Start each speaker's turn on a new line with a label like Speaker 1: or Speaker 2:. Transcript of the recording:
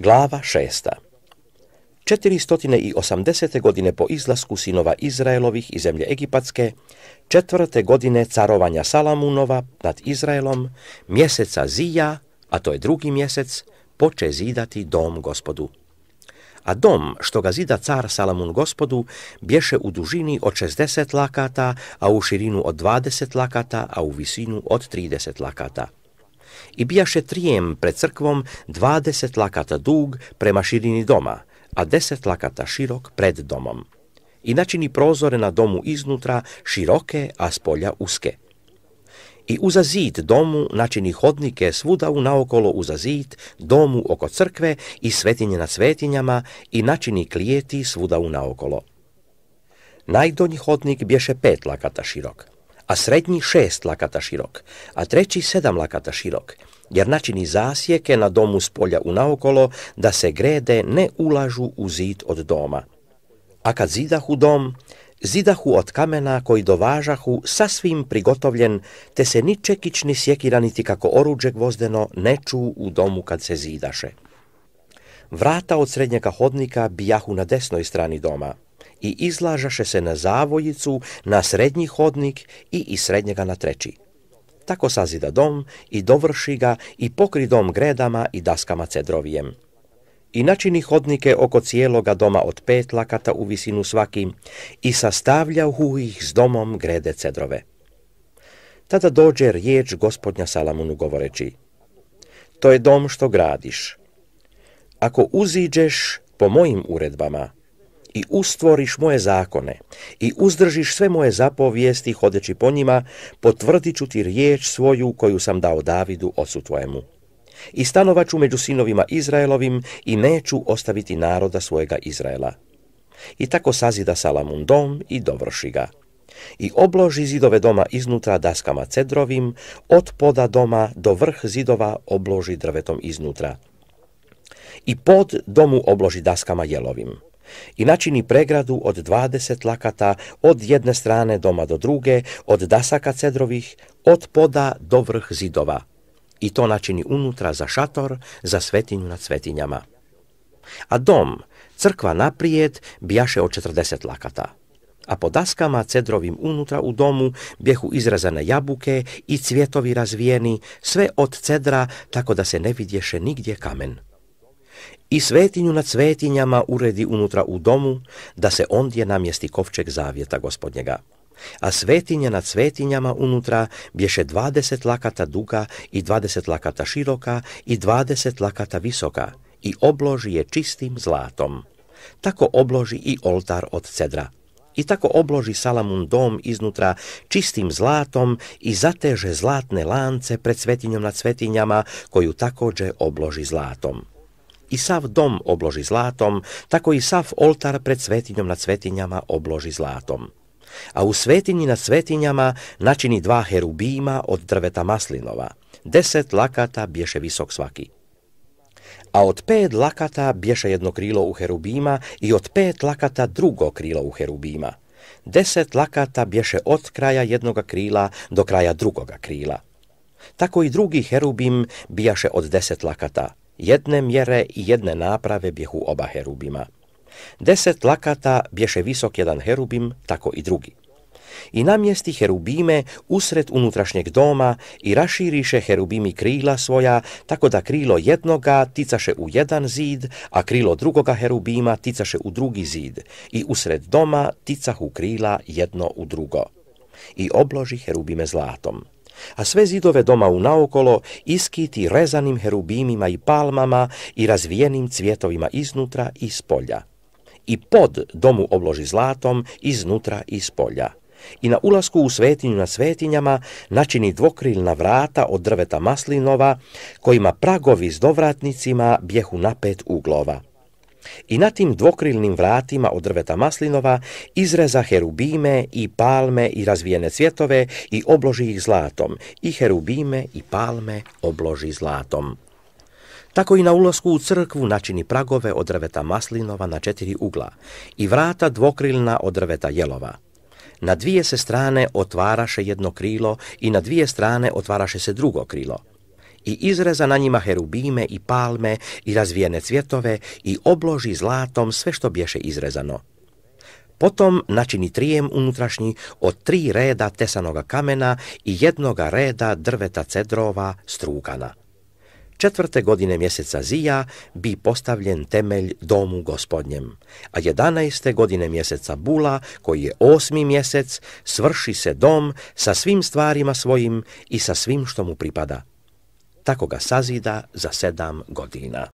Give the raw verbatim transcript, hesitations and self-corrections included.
Speaker 1: Glava šesta. četiristo osamdesete godine po izlasku sinova Izraelovih iz zemlje Egipatske, četvrte godine carovanja Salamunova nad Izraelom, mjeseca Zija, a to je drugi mjesec, poče zidati dom Gospodu. A dom, što ga zida car Salamun Gospodu, bješe u dužini od šezdeset lakata, a u širinu od dvadeset lakata, a u visinu od trideset lakata. I bijaše trijem pred crkvom dvadeset lakata dug prema širini doma, a deset lakata širok pred domom. I načini prozore na domu iznutra široke, a spolja uske. I uza zid domu načini hodnike svuda u naokolo uza zid, domu oko crkve i svetinje nad svetinjama i načini klijeti svuda u naokolo. Najdonji hodnik bješe pet lakata širok, a srednji šest lakata širok, a treći sedam lakata širok, jer načini zasjeke na domu s polja u naokolo, da se grede ne ulažu u zid od doma. A kad zidahu dom, zidahu od kamena koji dovažahu sasvim prigotovljen, te se ni čekić ni sjekira niti kako oruđe gvozdeno ne ču u domu kad se zidaše. Vrata od srednjega hodnika bijahu na desnoj strani doma i izlažaše se na zavojicu, na srednji hodnik i iz srednjega na treći. Tako sazida dom i dovrši ga i pokri dom gredama i daskama cedrovijem. I načini hodnike oko cijeloga doma od pet lakata u visinu svaki i sastavljahu ih s domom grede cedrove. Tada dođe riječ Gospodnja Salamunu govoreći: to je dom što gradiš. Ako uziđeš po mojim uredbama i ustvoriš moje zakone i uzdržiš sve moje zapovijesti hodeći po njima, potvrdit ću ti riječ svoju koju sam dao Davidu ocu tvojemu. I stanovat ću među sinovima Izraelovim i neću ostaviti naroda svojega Izraela. I tako sazida Salamun dom i dovrši ga. I obloži zidove doma iznutra daskama cedrovim, od poda doma do vrh zidova obloži drvetom iznutra. I pod domu obloži daskama jelovim. I načini pregradu od dvadeset lakata od jedne strane doma do druge, od dasaka cedrovih, od poda do vrh zidova. I to načini unutra za šator, za svetinju nad svetinjama. A dom, crkva naprijed, bijaše od četrdeset lakata. A po daskama cedrovim unutra u domu bjehu izrezane jabuke i cvjetovi razvijeni, sve od cedra, tako da se ne vidješe nigdje kamen. I svetinju nad svetinjama uredi unutra u domu, da se ondje namjesti kovčeg zavjeta Gospodnjega. A svetinje nad svetinjama unutra bješe dvadeset lakata duga i dvadeset lakata široka i dvadeset lakata visoka i obloži je čistim zlatom. Tako obloži i oltar od cedra. I tako obloži Salamun dom iznutra čistim zlatom i zateže zlatne lance pred svetinjom nad svetinjama, koju također obloži zlatom. I sav dom obloži zlatom, tako i sav oltar pred svetinjom nad svetinjama obloži zlatom. A u svetinji nad svetinjama načini dva herubima od drveta maslinova, deset lakata bješe visok svaki. A od pet lakata bješe jedno krilo u herubima i od pet lakata drugo krilo u herubima. Deset lakata bješe od kraja jednoga krila do kraja drugoga krila. Tako i drugi herubim bijaše od deset lakata, jedne mjere i jedne naprave bjehu oba herubima. Deset lakata bješe visok jedan herubim, tako i drugi. I namjesti herubime usred unutrašnjeg doma i raširiše herubimi krila svoja, tako da krilo jednoga ticaše u jedan zid, a krilo drugoga herubima ticaše u drugi zid, i usred doma ticahu krila jedno u drugo. I obloži herubime zlatom. A sve zidove doma unaokolo iskiti rezanim herubimima i palmama i razvijenim cvjetovima iznutra i spolja. I pod domu obloži zlatom iznutra i spolja. I na ulasku u svetinju nad svetinjama načini dvokrilna vrata od drveta maslinova, kojima pragovi s dovratnicima bjehu na pet uglova. I na tim dvokrilnim vratima od drveta maslinova izreza herubime i palme i razvijene cvjetove i obloži ih zlatom, i herubime i palme obloži zlatom. Tako i na ulasku u crkvu načini pragove od drveta maslinova na četiri ugla i vrata dvokrilna od drveta jelova. Na dvije se strane otvaraše jedno krilo i na dvije strane otvaraše se drugo krilo. i izreza na njima herubime i palme i razvijene cvjetove i obloži zlatom sve što bješe izrezano. Potom načini trijem unutrašnji od tri reda tesanoga kamena i jednoga reda drveta cedrova strukana. Četvrte godine mjeseca Zija bi postavljen temelj domu Gospodnjem, a jedanaeste godine mjeseca Bula, koji je osmi mjesec, svrši se dom sa svim stvarima svojim i sa svim što mu pripada. Tako ga sazida za sedam godina.